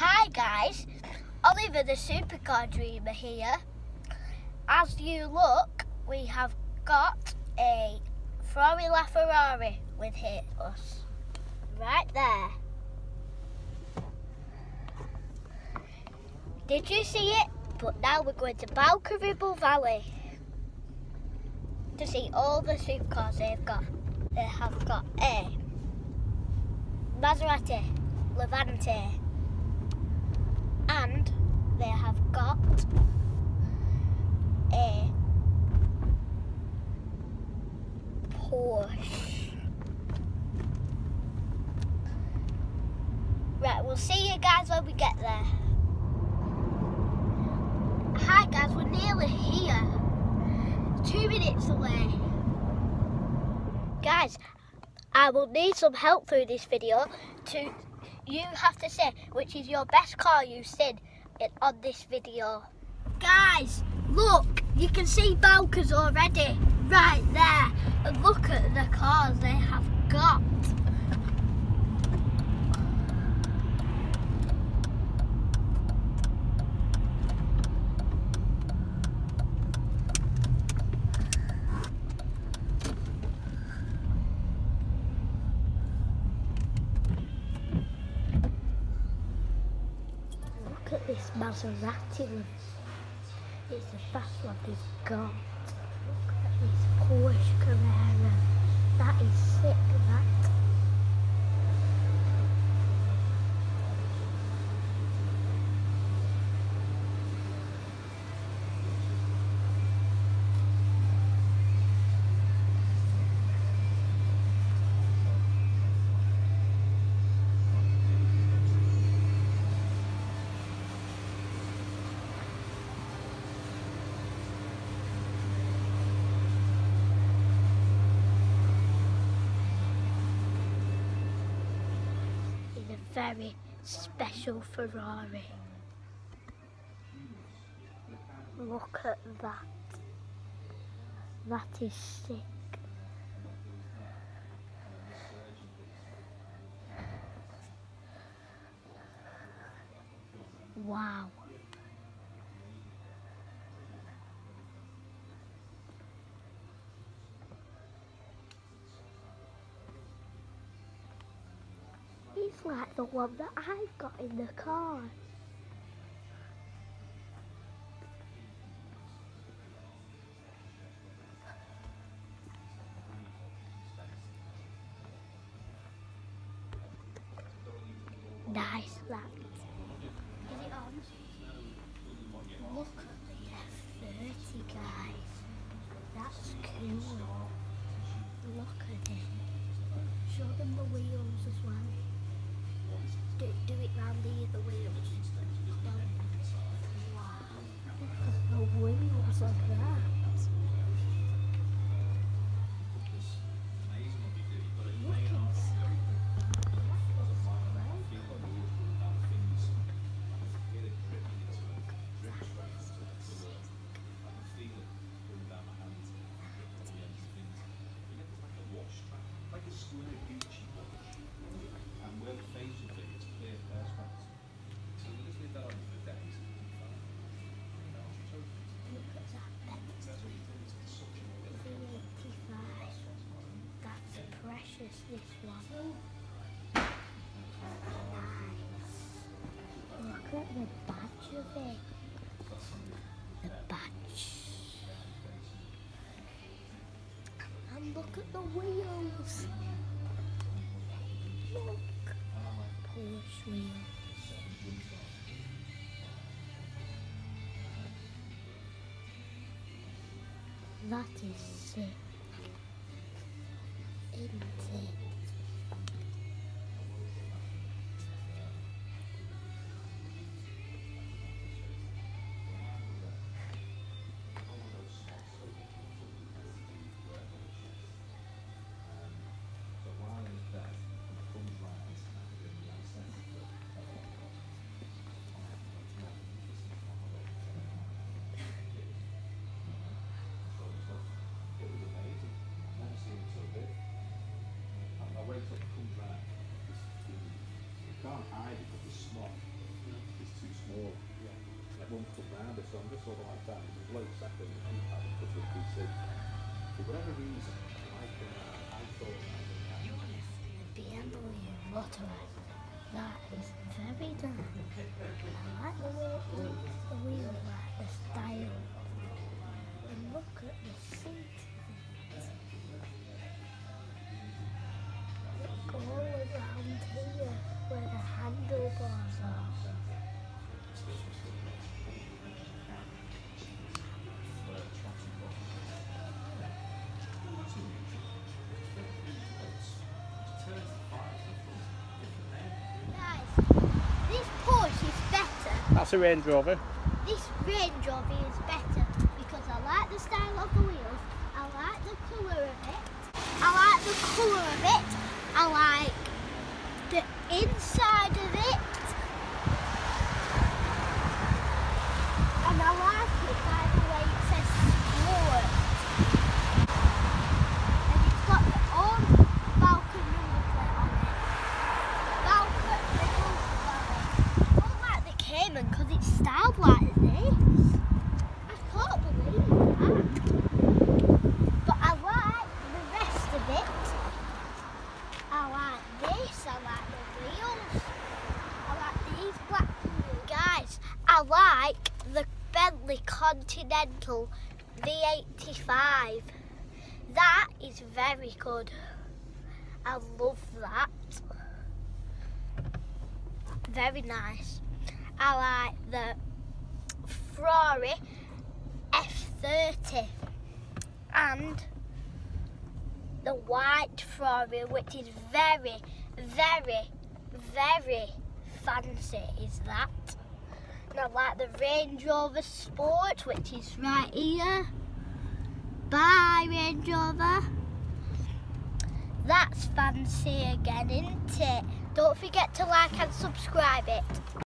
Hi guys, Oliver the Supercar Dreamer here. As you look, we have got a Ferrari LaFerrari with us right there. Did you see it? But now we're going to Balcaribble Valley to see all the supercars they've got. They have got a Maserati Levante, and they have got a Porsche. Right, we'll see you guys when we get there. Hi guys, we're nearly here. 2 minutes away. Guys, I will need some help through this video. You have to say which is your best car you've seen on this video. Guys, look, you can see Balcars already right there. And look at the cars they have got. Look at this Maserati. It's the fast one they've got. Look at this Porsche Carrera. That is sick, that. Very special Ferrari. Look at that. That is sick. Wow. It's like the one that I've got in the car. Nice, that. Is it on? Look at the F30, guys. That's cool. Look at it. Show them the wheels as well. Do it round the other wheels. Wow. Look at the wheels of that. Look inside. This one. Nice. Look at the badge of it. The badge. And look at the wheels. Look. Porsche wheels. That is sick. Isn't it? can't hide it because it's small. more. That won't come round us, so I'm just sort of like that. There's a bloke sat in the pad in front of the PC. For whatever reason, I thought The BMW motorised. That is very nice. I like the way it looks, the wheel, like the style. And look at the seat. Look all around here where the handlebars are. This Porsche is better. That's a Range Rover. This Range Rover is better because I like the style of the wheels, I like the colour of it, I like the inside of it, and I like it by the way it says Sport. And it's got the own Falcon number plate on it. Falcon number plate. I don't like the Cayman because it's styled like this. I can't believe that. But I like the rest of it. I like this, I like the wheels. I like these black wheels. Guys, I like the Bentley Continental V85. That is very good. I love that. Very nice. I like the Ferrari F30 and the white Ferrari, which is very, very, very fancy, is that. And I like the Range Rover Sport, which is right here. Bye, Range Rover. That's fancy again, isn't it? Don't forget to like and subscribe it.